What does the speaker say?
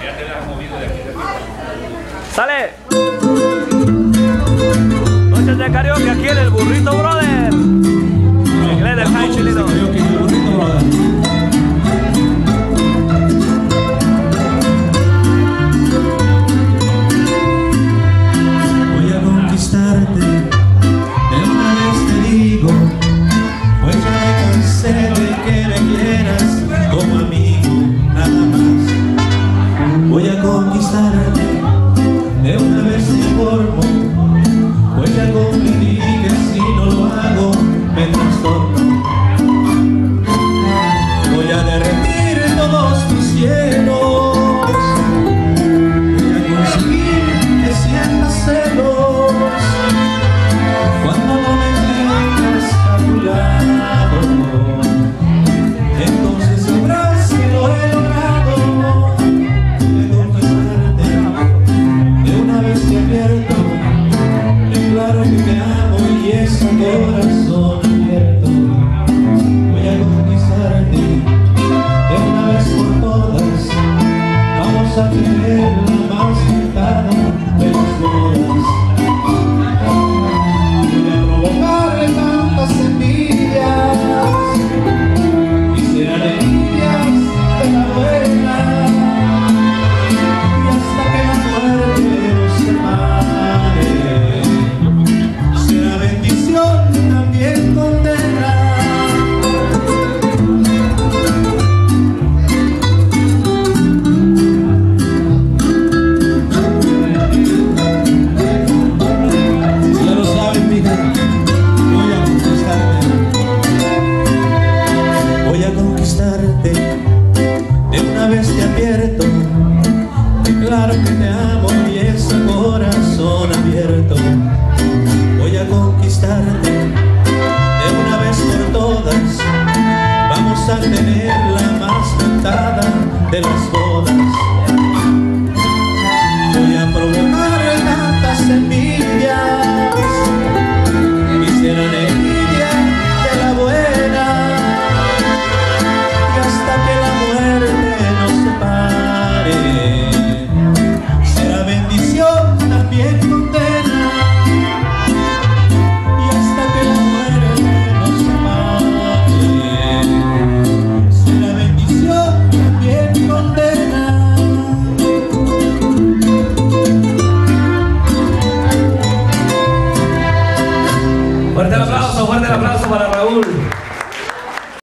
¡Sale! Noches de karaoke aquí en el Burrito Brother. Inglés del High Chileno. Voy a conquistarte, de una vez te digo, pues ya me cansé de que me quieras como amigo, nada más. Voy a conquistarte, de una vez te informo, pues ya comprendí que si no lo hago me trastorno. Voy a derretir todos tus cielos, voy a conseguir que sientas celos cuando no me tengas a tu lado. Entonces sabrás que lo he logrado. De conquistarte, de una vez te advierto, declaro que te amo y es a corazón abierto. Voy a conquistarte, de una vez por todas, vamos a tener la más pintada de las bodas. Voy a provocarle tantas envidias y serán envidias de la buena, y hasta que la muerte nos separe, será bendición también condena. Ya lo saben, mija, voy a conquistarte. Voy a conquistarte, de una vez te advierto, declaro que te amo.